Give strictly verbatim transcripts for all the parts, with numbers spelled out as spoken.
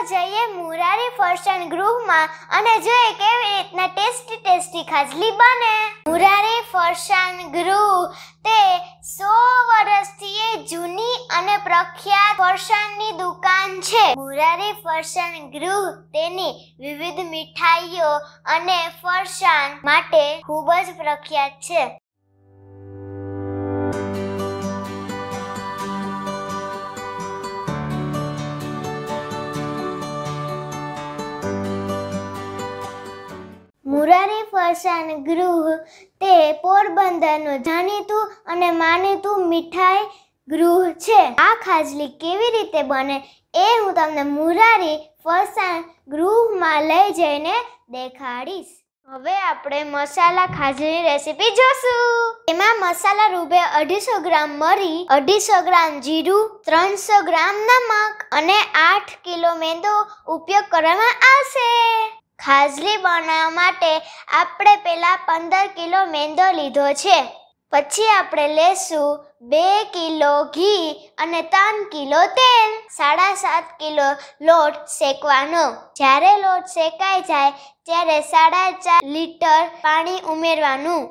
જઈએ મુરારી ફરસાણ ગૃહમાં અને જોઈએ કેવી રીતના ટેસ્ટી ટેસ્ટી ખાજલી બને। મુરારી ફરસાણ ગૃહ તે સો વર્ષથી જૂની અને પ્રખ્યાત ફરસાણની દુકાન છે। મુરારી ફરસાણ ગૃહ તેની વિવિધ મીઠાઈઓ અને ફરસાણ માટે ખૂબ જ પ્રખ્યાત છે। મુરારી ફરસાણ ગૃહ તે પોરબંદરનું જાણીતું અને માનીતું મીઠાઈ ગૃહ છે। આ ખાજલી કેવી રીતે બને એ હું તમને મુરારી ફરસાણ ગૃહમાં લઈ જઈને દેખાડીશ। હવે આપણે મસાલા ખાજલીની રેસીપી જોશું। એમાં મસાલા રૂપે અઢીસો ગ્રામ મરી, અઢીસો ગ્રામ જીરું, ત્રણસો ગ્રામ નમક અને આઠ કિલો મેંદો ઉપયોગ કરવામાં આવશે। ખાજલી બનાવવા માટે આપણે પહેલા પંદર કિલો મેંદો લીધો છે। પછી આપણે લેશું બે કિલો ઘી અને ત્રણ કિલો તેલ, સાડા સાત કિલો લોટ શેકવાનો। જ્યારે લોટ શેકાઈ જાય ત્યારે સાડા ચાર લીટર પાણી ઉમેરવાનું।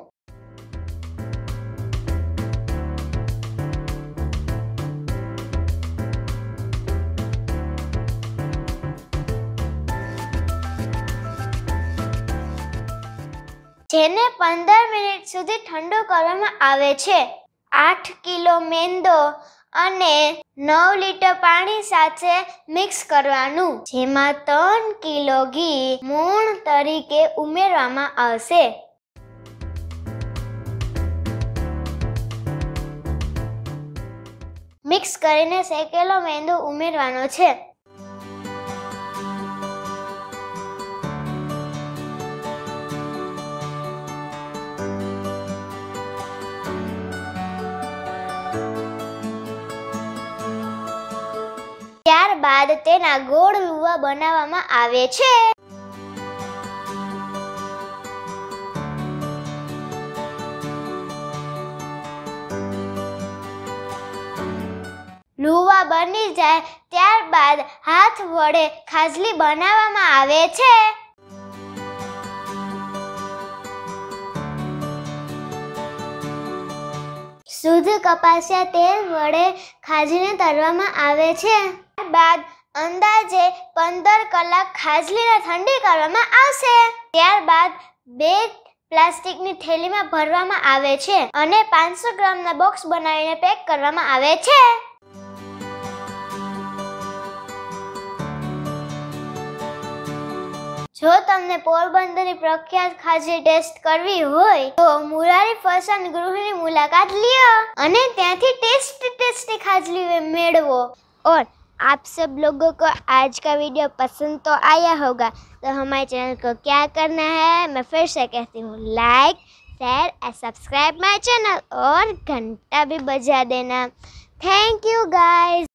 જેને પંદર મિનિટ સુધી ઠંડુ કરવામાં આવે છે। આઠ કિલો મેંદો અને નવ લીટર પાણી સાથે મિક્સ કરવાનું, જેમાં ત્રણ કિલો ઘી મૂણ તરીકે ઉમેરવામાં આવશે। મિક્સ કરીને શેકેલો મેંદો ઉમેરવાનો છે। ત્યારબાદ તેના ગોળ લુવા બનાવવામાં આવે છે। લુવા બની જાય ત્યારબાદ હાથ વડે ખાજલી બનાવવામાં આવે છે। શુદ્ધ કપાસિયા તેલ વડે ખાજલીને તળવામાં આવે છે। ત્યારબાદ અંદાજે પંદર કલાક ખાજલીને ઠંડી કરવામાં આવશે। ત્યારબાદ બે પ્લાસ્ટિકની થેલીમાં ભરવામાં આવે છે અને પાંચસો ગ્રામના બોક્સ બનાવીને પેક કરવામાં આવે છે। જો તમને પોરબંદરની પ્રખ્યાત ખાજલી ટેસ્ટ કરવી હોય તો મુરારી ફરસાણ ગૃહની मुलाकात लियो અને ત્યાંથી टेस्टी टेस्टी खाजली मेड़वो। और आप सब लोगों को आज का वीडियो पसंद तो आया होगा, तो हमारे चैनल को क्या करना है, मैं फिर से कहती हूँ, like share and subscribe my channel और घंटा भी बजा देना। Thank you guys.